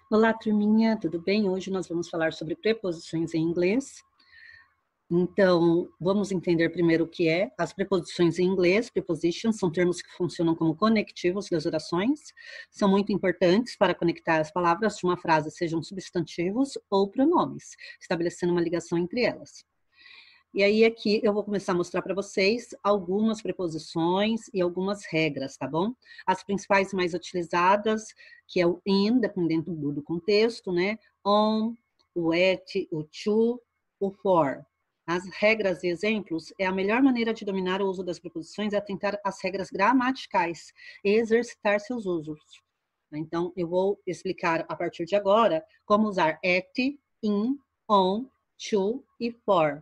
Olá, turminha, tudo bem? Hoje nós vamos falar sobre preposições em inglês. Então, vamos entender primeiro o que é as preposições em inglês. Prepositions são termos que funcionam como conectivos das orações. São muito importantes para conectar as palavras de uma frase, sejam substantivos ou pronomes, estabelecendo uma ligação entre elas. E aí aqui eu vou começar a mostrar para vocês algumas preposições e algumas regras, tá bom? As principais mais utilizadas, que é o in, dependendo do contexto, né? On, o at, o to, o for. As regras e exemplos é a melhor maneira de dominar o uso das preposições é atentar às regras gramaticais e exercitar seus usos. Então, eu vou explicar a partir de agora como usar at, in, on, to e for.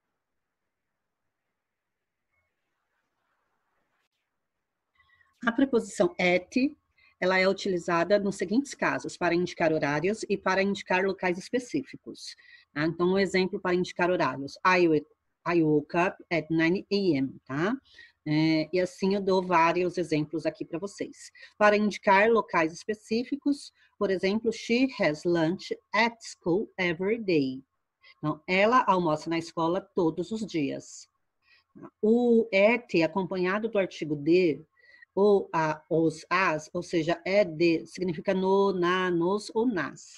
A preposição at, ela é utilizada nos seguintes casos, para indicar horários e para indicar locais específicos. Tá? Então, um exemplo para indicar horários. I woke up at 9 a.m., tá? E assim eu dou vários exemplos aqui para vocês. Para indicar locais específicos, por exemplo, she has lunch at school every day. Então, ela almoça na escola todos os dias. O at, acompanhado do artigo de, ou os, as, ou seja, é de, significa no, na, nos ou nas.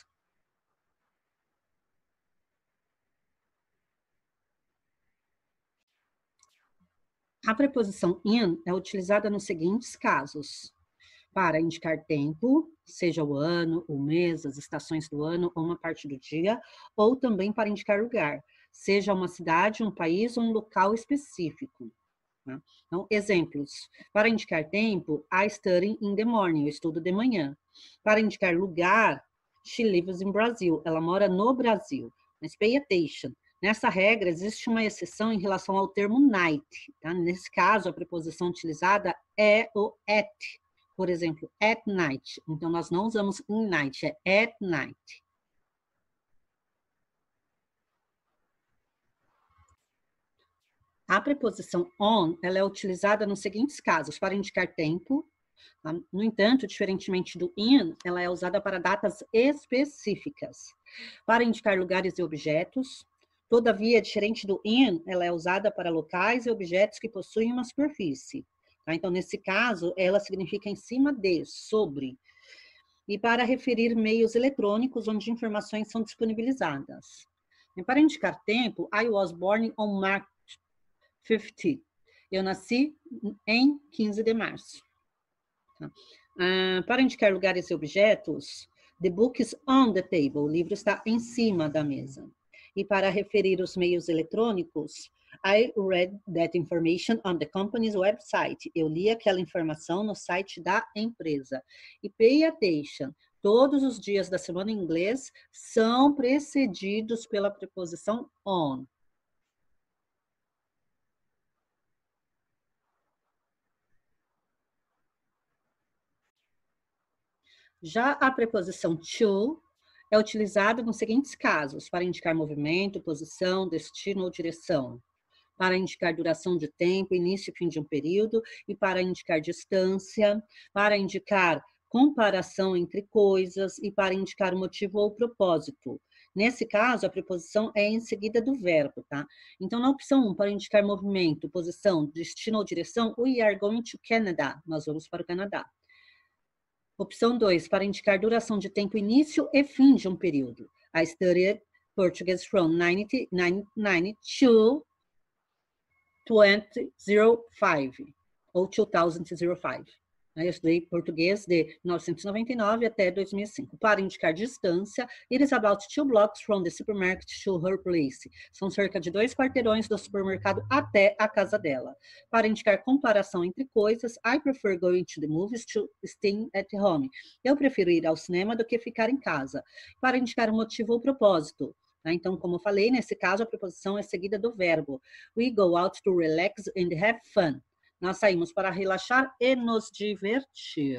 A preposição in é utilizada nos seguintes casos: para indicar tempo, seja o ano, o mês, as estações do ano ou uma parte do dia, ou também para indicar lugar, seja uma cidade, um país ou um local específico. Tá? Então, exemplos. Para indicar tempo, I study in the morning, eu estudo de manhã. Para indicar lugar, she lives in Brazil, ela mora no Brasil. Mas pay attention. Nessa regra, existe uma exceção em relação ao termo night. Tá? Nesse caso, a preposição utilizada é o at. Por exemplo, at night. Então, nós não usamos in night, é at night. A preposição on, ela é utilizada nos seguintes casos: para indicar tempo. No entanto, diferentemente do in, ela é usada para datas específicas. Para indicar lugares e objetos. Todavia, diferente do in, ela é usada para locais e objetos que possuem uma superfície. Tá? Então, nesse caso, ela significa em cima de, sobre. E para referir meios eletrônicos onde informações são disponibilizadas. E para indicar tempo, I was born on March 15. Eu nasci em 15 de março. Tá? Para indicar lugares e objetos, the book is on the table, o livro está em cima da mesa. E para referir os meios eletrônicos, I read that information on the company's website. Eu li aquela informação no site da empresa. E pay attention, todos os dias da semana em inglês são precedidos pela preposição on. Já a preposição to é utilizada nos seguintes casos: para indicar movimento, posição, destino ou direção, para indicar duração de tempo, início e fim de um período, e para indicar distância, para indicar comparação entre coisas e para indicar motivo ou propósito. Nesse caso, a preposição é em seguida do verbo, tá? Então, na opção 1, para indicar movimento, posição, destino ou direção, we are going to Canada. Nós vamos para o Canadá. Opção 2, para indicar duração de tempo, início e fim de um período. I studied Portuguese from 1999 to 2005, ou 2005. Eu estudei português de 1999 até 2005. Para indicar distância, it is about 2 blocks from the supermarket to her place. São cerca de 2 quarteirões do supermercado até a casa dela. Para indicar comparação entre coisas, I prefer going to the movies to staying at home. Eu prefiro ir ao cinema do que ficar em casa. Para indicar motivo ou propósito. Então, como eu falei, nesse caso, a preposição é seguida do verbo. We go out to relax and have fun. Nós saímos para relaxar e nos divertir.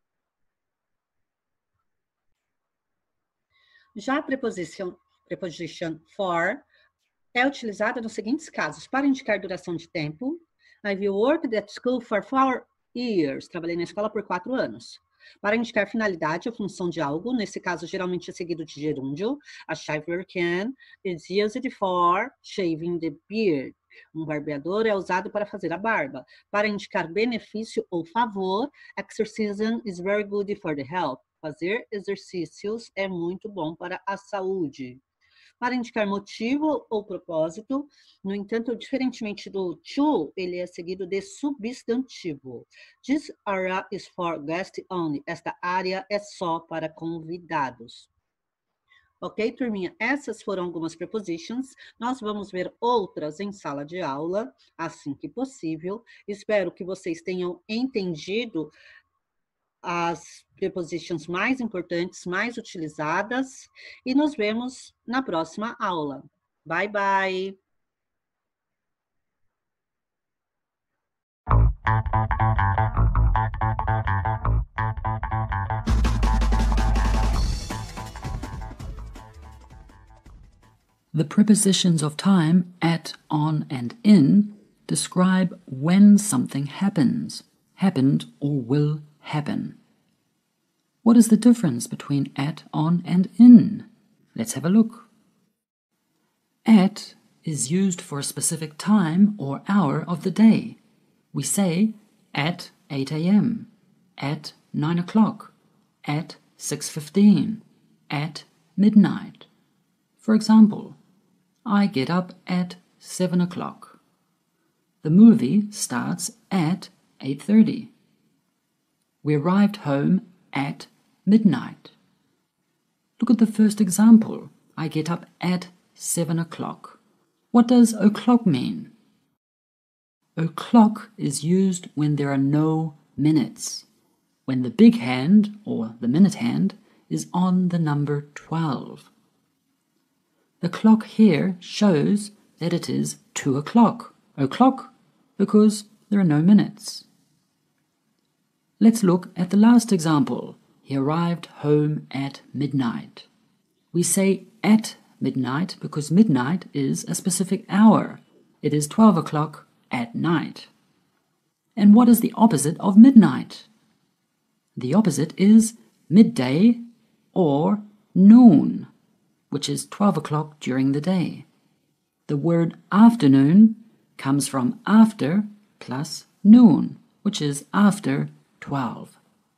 Já a preposition for é utilizada nos seguintes casos: para indicar duração de tempo. I've worked at school for 4 years. Trabalhei na escola por 4 anos. Para indicar finalidade ou função de algo, nesse caso geralmente é seguido de gerúndio. A shaver can is used for shaving the beard. Um barbeador é usado para fazer a barba. Para indicar benefício ou favor, exercising is very good for the health. Fazer exercícios é muito bom para a saúde. Para indicar motivo ou propósito, no entanto, diferentemente do to, ele é seguido de substantivo. This area is for guests only. Esta área é só para convidados. Ok, turminha? Essas foram algumas prepositions. Nós vamos ver outras em sala de aula, assim que possível. Espero que vocês tenham entendido as prepositions mais importantes, mais utilizadas, e nos vemos na próxima aula. Bye, bye! The prepositions of time at, on, and in describe when something happens, happened, or will happen. What is the difference between at, on, and in? Let's have a look. At is used for a specific time or hour of the day. We say at 8 a.m., at 9 o'clock, at 6:15, at midnight. For example, I get up at 7 o'clock. The movie starts at 8:30. We arrived home at midnight. Look at the first example. I get up at 7 o'clock. What does o'clock mean? O'clock is used when there are no minutes, when the big hand, or the minute hand, is on the number 12. The clock here shows that it is 2 o'clock. O'clock, because there are no minutes. Let's look at the last example. He arrived home at midnight. We say at midnight because midnight is a specific hour. It is 12 o'clock at night. And what is the opposite of midnight? The opposite is midday or noon, which is 12 o'clock during the day. The word afternoon comes from after plus noon, which is after 12.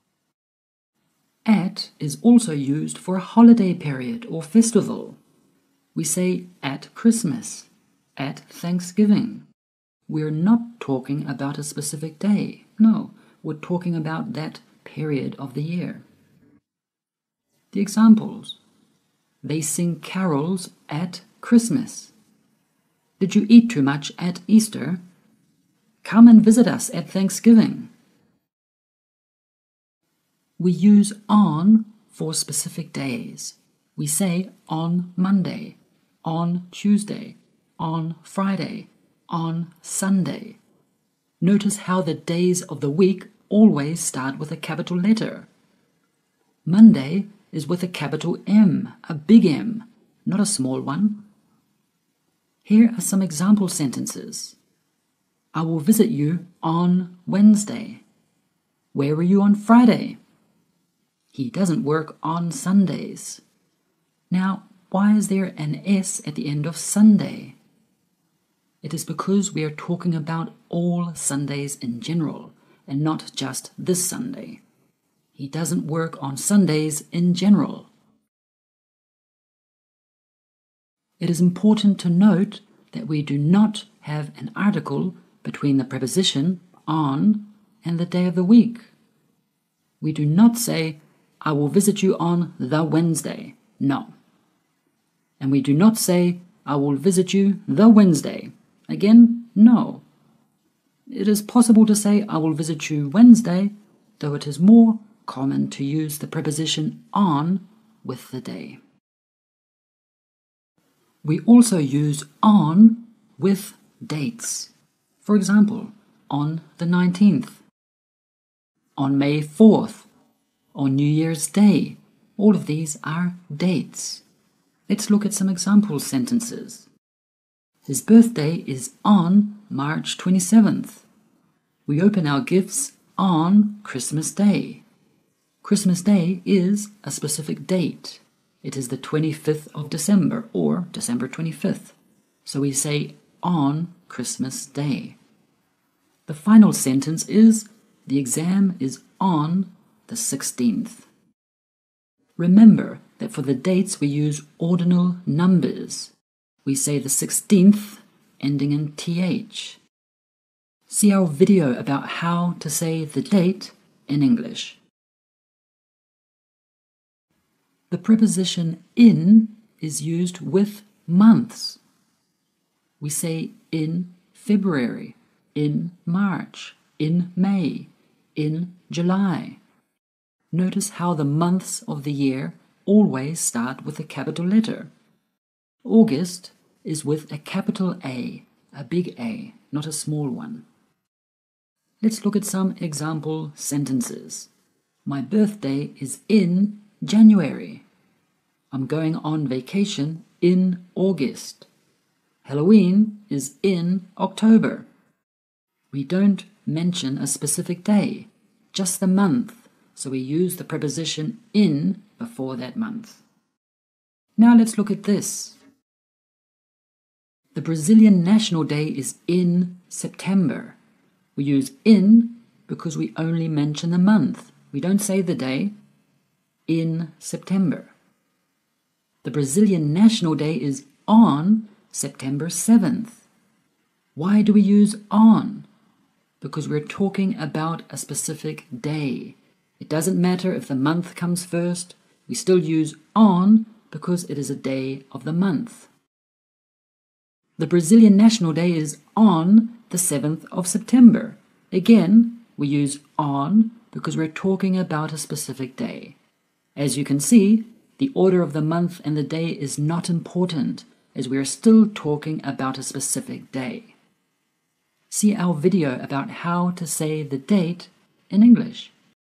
At is also used for a holiday period or festival. We say at Christmas, at Thanksgiving. We're not talking about a specific day. No, we're talking about that period of the year. The examples. They sing carols at Christmas. Did you eat too much at Easter? Come and visit us at Thanksgiving. We use on for specific days. We say on Monday, on Tuesday, on Friday, on Sunday. Notice how the days of the week always start with a capital letter. Monday is with a capital M, a big M, not a small one. Here are some example sentences. I will visit you on Wednesday. Where were you on Friday? He doesn't work on Sundays. Now, why is there an S at the end of Sunday? It is because we are talking about all Sundays in general, and not just this Sunday. He doesn't work on Sundays in general. It is important to note that we do not have an article between the preposition on and the day of the week. We do not say, I will visit you on the Wednesday. No. And we do not say, I will visit you the Wednesday. Again, no. It is possible to say, I will visit you Wednesday, though it is more common to use the preposition on with the day. We also use on with dates. For example, on the 19th, on May 4th, on New Year's Day. All of these are dates. Let's look at some example sentences. His birthday is on March 27th. We open our gifts on Christmas Day. Christmas Day is a specific date. It is the 25th of December, or December 25th. So we say on Christmas Day. The final sentence is, the exam is on the 16th. Remember that for the dates we use ordinal numbers. We say the 16th ending in th. See our video about how to say the date in English. The preposition in is used with months. We say in February, in March, in May, in July. Notice how the months of the year always start with a capital letter. August is with a capital A, a big A, not a small one. Let's look at some example sentences. My birthday is in January. I'm going on vacation in August. Halloween is in October. We don't mention a specific day, just the month, so we use the preposition in before that month. Now let's look at this. The Brazilian National Day is in September. We use in because we only mention the month. We don't say the day. In September. The Brazilian National Day is on September 7th. Why do we use on? Because we're talking about a specific day. It doesn't matter if the month comes first. We still use on because it is a day of the month. The Brazilian National Day is on the 7th of September. Again, we use on because we're talking about a specific day. As you can see, the order of the month and the day is not important, as we are still talking about a specific day. See our video about how to say the date in English.